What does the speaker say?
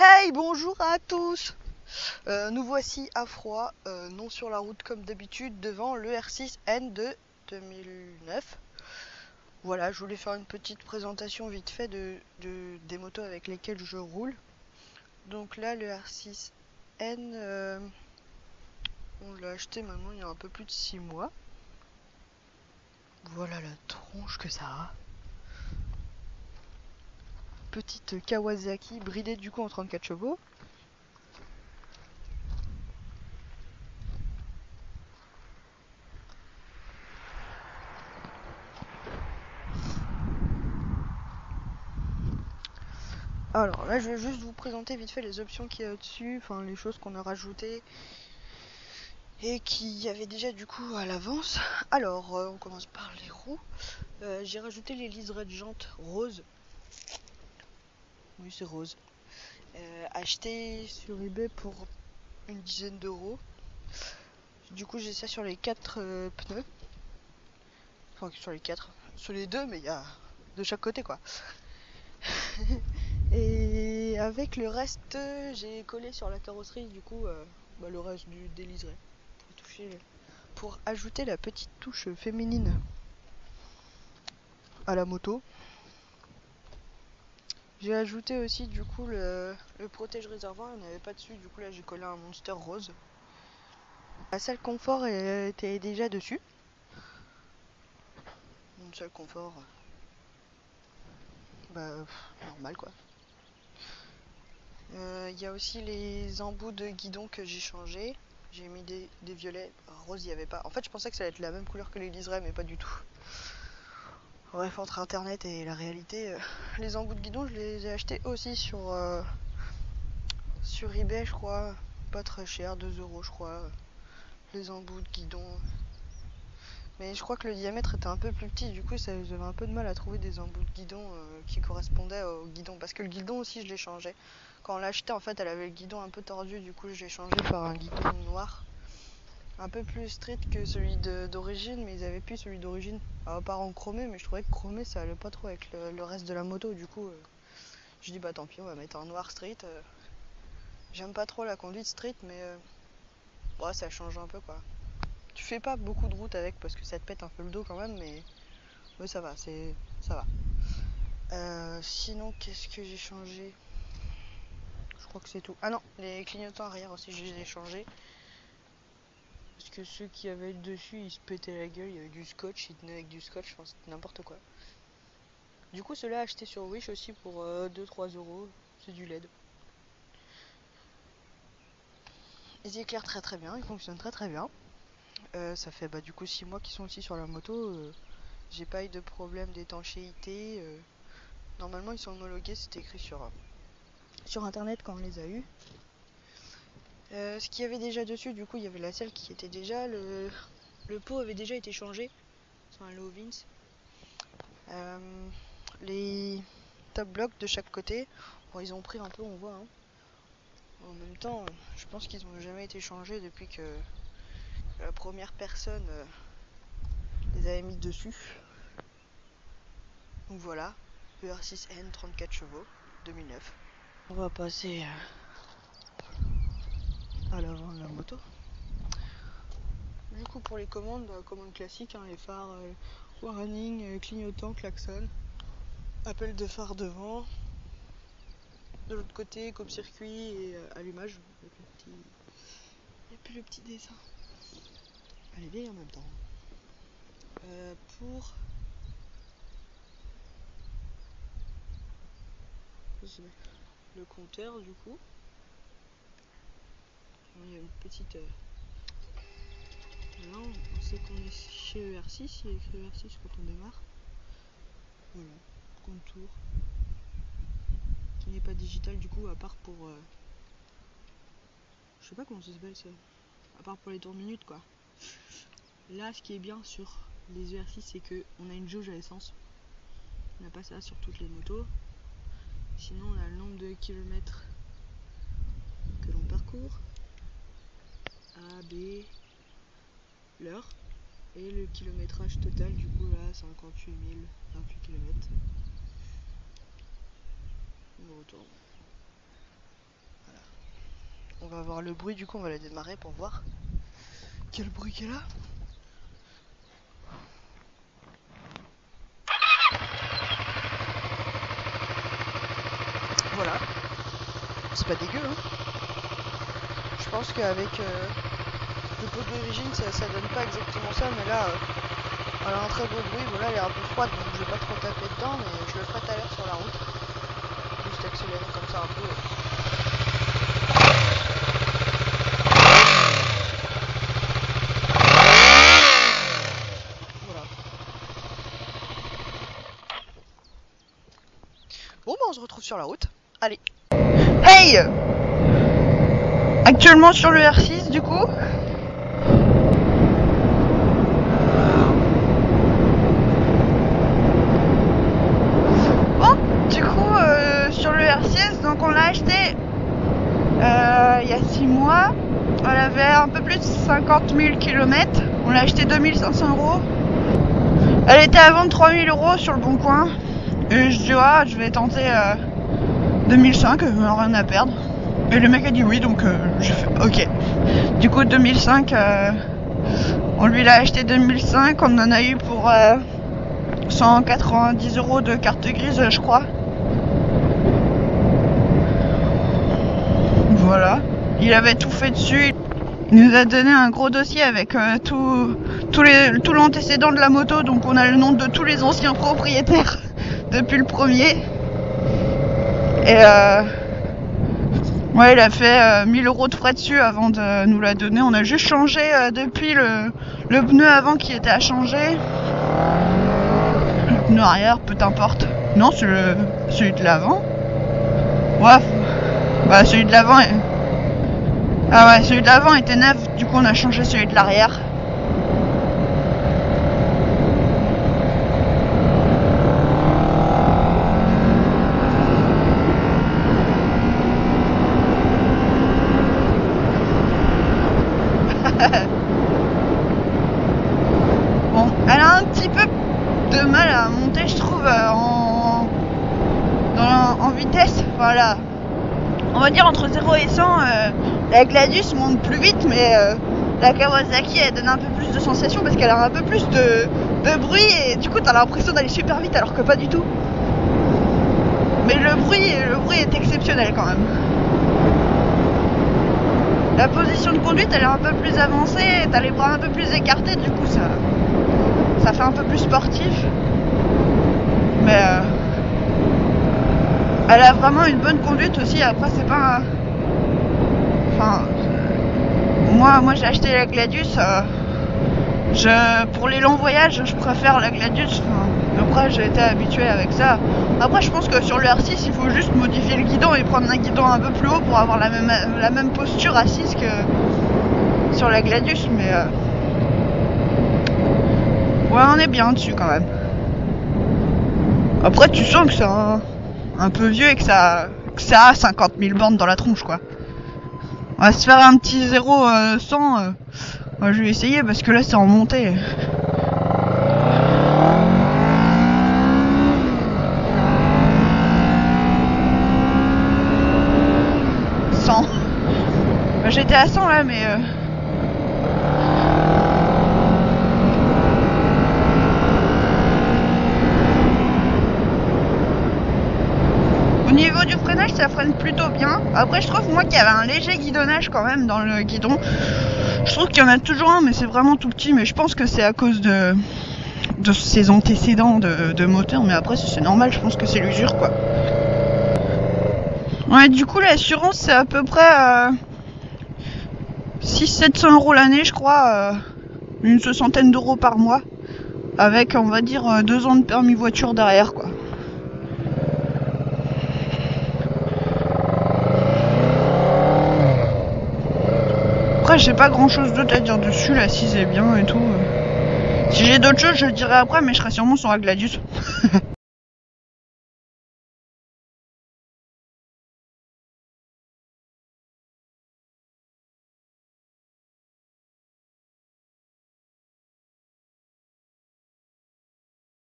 Hey, bonjour à tous. Nous voici à froid, non sur la route comme d'habitude, devant le R6N de 2009. Voilà, je voulais faire une petite présentation vite fait des motos avec lesquelles je roule. Donc là, le R6N, on l'a acheté maintenant il y a un peu plus de 6 mois. Voilà la tronche que ça a. Petite Kawasaki bridée du coup en 34 chevaux. Alors là, je vais juste vous présenter vite fait les options qu'il y a au-dessus, enfin les choses qu'on a rajoutées et qu'il y avait déjà du coup à l'avance. Alors, on commence par les roues. J'ai rajouté les liserés de jantes roses. Oui, c'est rose. Acheté sur eBay pour une dizaine d'euros. Du coup, j'ai ça sur les 4 pneus. Enfin, sur les 4. Sur les 2, mais il y a de chaque côté quoi. Et avec le reste, j'ai collé sur la carrosserie du coup le reste des liserés. Pour ajouter la petite touche féminine à la moto. J'ai ajouté aussi du coup le protège réservoir, il n'y en avait pas dessus, du coup là j'ai collé un monster rose. La salle confort était déjà dessus. Une salle confort, normal quoi. Il y a aussi les embouts de guidon que j'ai changé. J'ai mis des violets, rose il n'y avait pas. En fait je pensais que ça allait être la même couleur que les liserés mais pas du tout. Bref, entre internet et la réalité, les embouts de guidon je les ai achetés aussi sur eBay je crois. Pas très cher, 2 euros je crois. Les embouts de guidon. Mais je crois que le diamètre était un peu plus petit, du coup j'avais un peu de mal à trouver des embouts de guidon qui correspondaient au guidon. Parce que le guidon aussi je l'ai changé. Quand on l'a acheté en fait elle avait le guidon un peu tordu, du coup je l'ai changé par un guidon noir. Un peu plus strict que celui d'origine, mais ils avaient plus celui d'origine. À part en chromé, mais je trouvais que chromé ça allait pas trop avec le reste de la moto, du coup je dis bah tant pis on va mettre un noir street. J'aime pas trop la conduite street mais ça change un peu quoi. Tu fais pas beaucoup de route avec parce que ça te pète un peu le dos quand même, mais ça va, ça va. Sinon, qu'est-ce que j'ai changé? Je crois que c'est tout. Ah non, les clignotants arrière aussi, je les ai changés. Parce que ceux qui avaient dessus, ils se pétaient la gueule, il y avait du scotch, ils tenaient avec du scotch, enfin c'était n'importe quoi. Du coup, ceux-là acheté sur Wish aussi pour 2-3 euros, c'est du LED. Ils éclairent très très bien, ils fonctionnent très très bien. Ça fait du coup 6 mois qu'ils sont aussi sur la moto. J'ai pas eu de problème d'étanchéité. Normalement, ils sont homologués, c'était écrit sur internet quand on les a eus. Ce qu'il y avait déjà dessus, du coup, il y avait la selle qui était déjà. Le pot avait déjà été changé. C'est un low Vince. Les top blocks de chaque côté, bon, ils ont pris un peu, on voit. Hein. En même temps, je pense qu'ils n'ont jamais été changés depuis que la première personne les avait mis dessus. Donc voilà, le R6N 34 chevaux 2009. On va passer à l'avant de la moto. Du coup pour les commandes, commandes classiques, hein, les phares, warning, clignotant, klaxon, appel de phare devant, de l'autre côté coupe-circuit et allumage, et puis le petit dessin. Elle est vieille en même temps. Pour le compteur du coup, il y a une petite... Là on sait qu'on est chez ER6, il y a écrit ER6 quand on démarre. Voilà, contour. Il n'est pas digital du coup à part pour... je sais pas comment ça s'appelle ça. À part pour les tours minutes quoi. Là ce qui est bien sur les ER6 c'est que on a une jauge à essence. On n'a pas ça sur toutes les motos. Sinon on a le nombre de kilomètres que l'on parcourt. A, B, l'heure. Et le kilométrage total du coup là 58 028 km. On retourne. va avoir le bruit, du coup on va la démarrer pour voir quel bruit qu'elle a. Voilà, c'est pas dégueu hein. Je pense qu'avec le pot d'origine ça donne pas exactement ça, mais là elle a un très beau bruit. Voilà, elle est un peu froide donc je vais pas trop taper dedans, mais je le ferai tout à l'heure sur la route. Juste accélérer comme ça un peu. Voilà. Bon bah on se retrouve sur la route. Allez. Hey! Actuellement sur le R6 du coup. Bon, du coup sur le R6, donc on l'a acheté il y a 6 mois. Elle avait un peu plus de 50 000 km. On l'a acheté 2500 €. Elle était à vendre 3000 € sur le bon coin. Et je dis ah, je vais tenter 2005, rien à perdre. Et le mec a dit oui, donc j'ai fait ok. Du coup 2005, on lui l'a acheté 2005, on en a eu pour 190 € de carte grise, je crois. Voilà. Il avait tout fait dessus. Il nous a donné un gros dossier avec tout l'antécédent de la moto, donc on a le nom de tous les anciens propriétaires depuis le premier. Et ouais, il a fait 1000 € de frais dessus avant de nous la donner. On a juste changé depuis le pneu avant qui était à changer. Le pneu arrière, peu importe. Non, c'est celui de l'avant. Ouais, bah celui de l'avant. Ah ouais, celui de l'avant était neuf. Du coup, on a changé celui de l'arrière. Bon, elle a un petit peu de mal à monter, je trouve, en vitesse. Voilà. On va dire entre 0 et 100, la Gladius monte plus vite, mais la Kawasaki elle donne un peu plus de sensation parce qu'elle a un peu plus de bruit et du coup t'as l'impression d'aller super vite alors que pas du tout. Mais le bruit est exceptionnel quand même. La position de conduite elle est un peu plus avancée, t'as les bras un peu plus écartés, du coup ça fait un peu plus sportif. Mais elle a vraiment une bonne conduite aussi. Après c'est pas enfin moi j'ai acheté la Gladius, pour les longs voyages je préfère la Gladius. Après j'ai été habitué avec ça. Après je pense que sur le R6 il faut juste modifier le guidon et prendre un guidon un peu plus haut pour avoir la même posture assise que sur la Gladius, mais ouais on est bien dessus quand même. Après tu sens que c'est un peu vieux et que ça a 50 000 bornes dans la tronche quoi. On va se faire un petit 0 100. Je vais essayer parce que là c'est en montée. J'étais à 100 là, mais au niveau du freinage ça freine plutôt bien. Après je trouve moi qu'il y avait un léger guidonnage quand même dans le guidon. Je trouve qu'il y en a toujours un, mais c'est vraiment tout petit. Mais je pense que c'est à cause de ses antécédents de moteur. Mais après c'est normal, je pense que c'est l'usure quoi. Ouais, du coup l'assurance c'est à peu près 600-700 € l'année je crois, une soixantaine d'euros par mois, avec on va dire 2 ans de permis voiture derrière quoi. Après j'ai pas grand chose d'autre à dire dessus, l'assise est bien et tout. Si j'ai d'autres choses je le dirai après, mais je serai sûrement sur la Gladius.